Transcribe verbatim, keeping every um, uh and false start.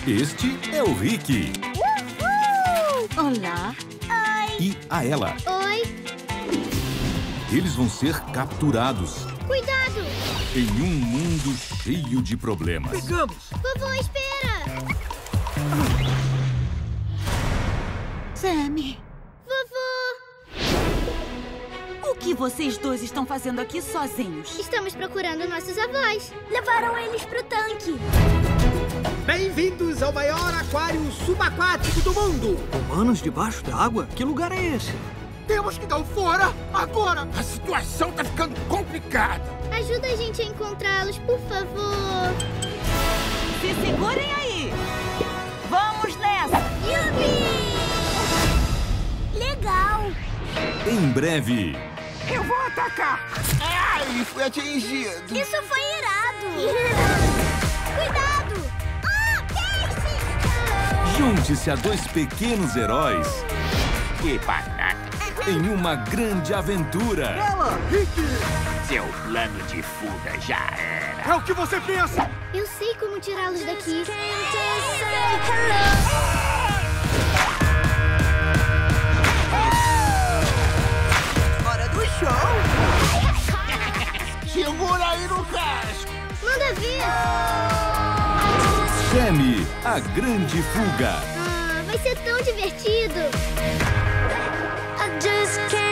Este é o Rick. Uhul! Olá. Oi. E a ela. Oi. Eles vão ser capturados. Cuidado! Em um mundo cheio de problemas. Pegamos! Vovô, espera! Sammy. Vovô! O que vocês dois estão fazendo aqui sozinhos? Estamos procurando nossos avós. Levaram eles pro tanque. Bem-vindos ao maior aquário subaquático do mundo! Humanos debaixo d'água? Que lugar é esse? Temos que dar um fora! Agora! A situação tá ficando complicada! Ajuda a gente a encontrá-los, por favor! Se segurem aí! Vamos nessa! Yupi! Legal! Em breve. Eu vou atacar! Ai, fui atingido! Isso foi irado! Cuidado! Ah, peixe! Junte-se a dois pequenos heróis Que banana! em uma grande aventura. Ela! Rick! Seu plano de fuga já era! É o que você pensa! Eu sei como tirá-los daqui. Hora do show! Segura aí no casco! Manda ver! Sammy, a grande fuga. Ah, vai ser tão divertido! I just can't